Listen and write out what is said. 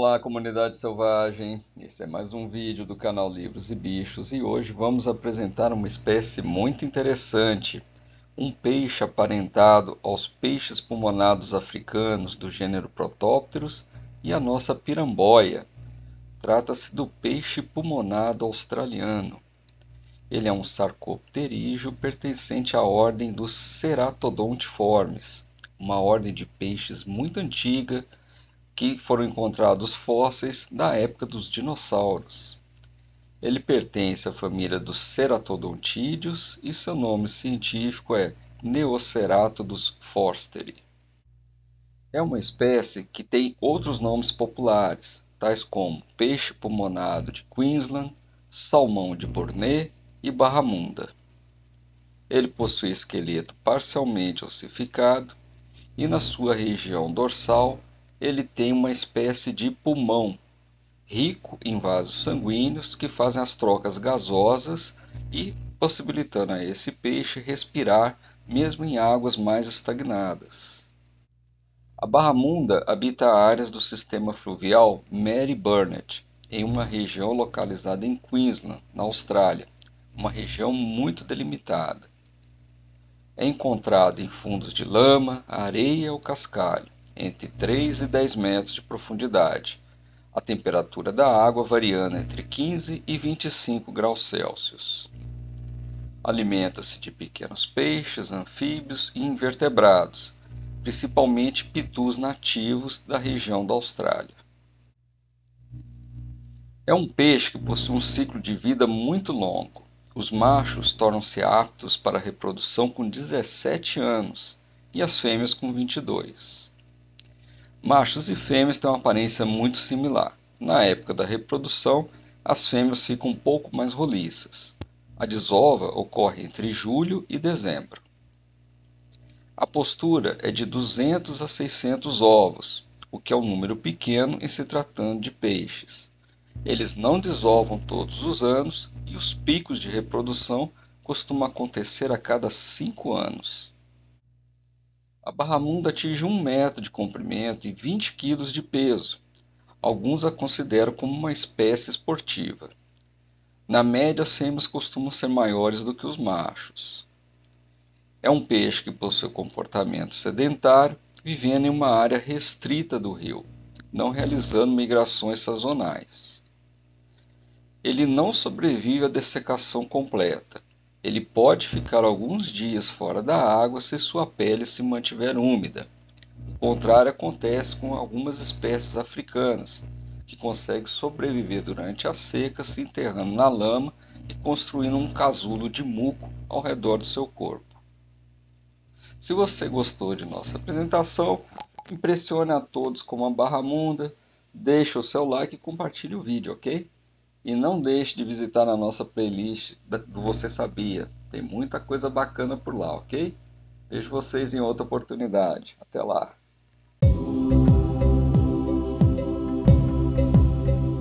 Olá, comunidade selvagem! Esse é mais um vídeo do canal Livros e Bichos e hoje vamos apresentar uma espécie muito interessante, um peixe aparentado aos peixes pulmonados africanos do gênero Protópteros e a nossa piramboia. Trata-se do peixe pulmonado australiano. Ele é um sarcopterígio pertencente à ordem dos Ceratodontiformes, uma ordem de peixes muito antiga que foram encontrados fósseis da época dos dinossauros. Ele pertence à família dos ceratodontídeos e seu nome científico é Neoceratodus forsteri. É uma espécie que tem outros nomes populares, tais como peixe pulmonado de Queensland, salmão de Borneo e barramunda. Ele possui esqueleto parcialmente ossificado e na sua região dorsal ele tem uma espécie de pulmão, rico em vasos sanguíneos que fazem as trocas gasosas e possibilitando a esse peixe respirar mesmo em águas mais estagnadas. A barramunda habita áreas do sistema fluvial Mary Burnett, em uma região localizada em Queensland, na Austrália, uma região muito delimitada. É encontrado em fundos de lama, areia ou cascalho, entre 3 e 10 metros de profundidade, a temperatura da água variando entre 15 e 25 graus Celsius. Alimenta-se de pequenos peixes, anfíbios e invertebrados, principalmente pitus nativos da região da Austrália. É um peixe que possui um ciclo de vida muito longo. Os machos tornam-se aptos para a reprodução com 17 anos e as fêmeas com 22. Machos e fêmeas têm uma aparência muito similar. Na época da reprodução, as fêmeas ficam um pouco mais roliças. A desova ocorre entre julho e dezembro. A postura é de 200 a 600 ovos, o que é um número pequeno em se tratando de peixes. Eles não desovam todos os anos e os picos de reprodução costumam acontecer a cada 5 anos. A barramunda atinge 1 metro de comprimento e 20 quilos de peso. Alguns a consideram como uma espécie esportiva. Na média, as fêmeas costumam ser maiores do que os machos. É um peixe que possui comportamento sedentário, vivendo em uma área restrita do rio, não realizando migrações sazonais. Ele não sobrevive à dessecação completa. Ele pode ficar alguns dias fora da água se sua pele se mantiver úmida. O contrário acontece com algumas espécies africanas, que conseguem sobreviver durante a seca se enterrando na lama e construindo um casulo de muco ao redor do seu corpo. Se você gostou de nossa apresentação, impressione a todos com uma barramunda, deixe o seu like e compartilhe o vídeo, ok? E não deixe de visitar a nossa playlist do Você Sabia. Tem muita coisa bacana por lá, ok? Vejo vocês em outra oportunidade. Até lá!